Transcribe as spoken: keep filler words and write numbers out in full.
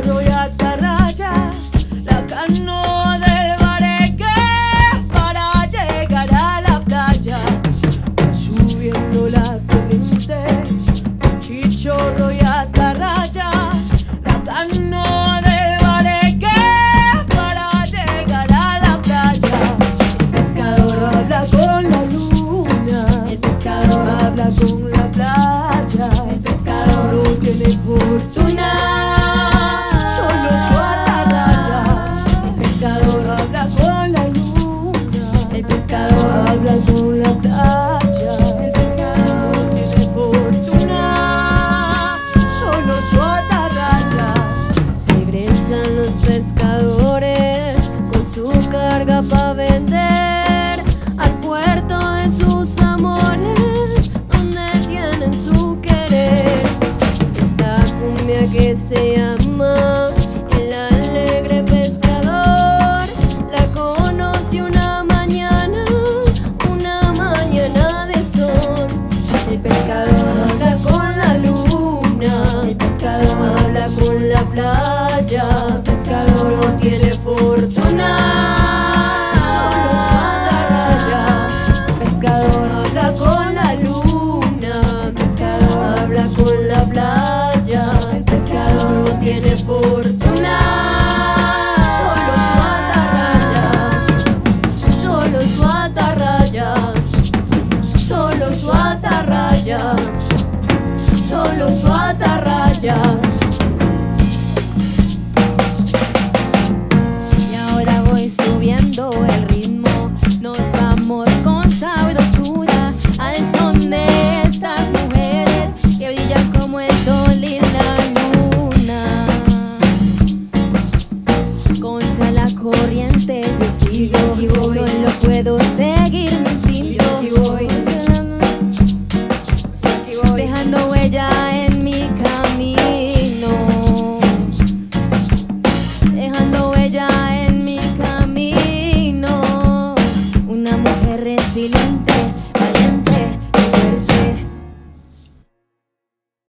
chichorro y atarraya, la canoa del bareque para llegar a la playa. Va subiendo la corriente, el chichorro y atarraya, la canoa del bareque para llegar a la playa. El pescador habla con la luna, el pescador habla con la playa, el pescador no tiene fortuna, solo su atarraya. El pescador habla con la luna, el pescador habla con la playa, el pescador no tiene fortuna, solo su atarraya. Regresan los pescadores con su carga pa' vender al puerto de sus amores, donde tienen su querer. Esta cumbia que se llama El Alegre Pescador la conocí una mañana, una mañana de sol. El pescador habla con la luna, el pescador habla con la playa, el pescador no tiene fortuna, solo su atarraya. El pescador habla con la luna, el pescador habla con la playa, el pescador no tiene fortuna.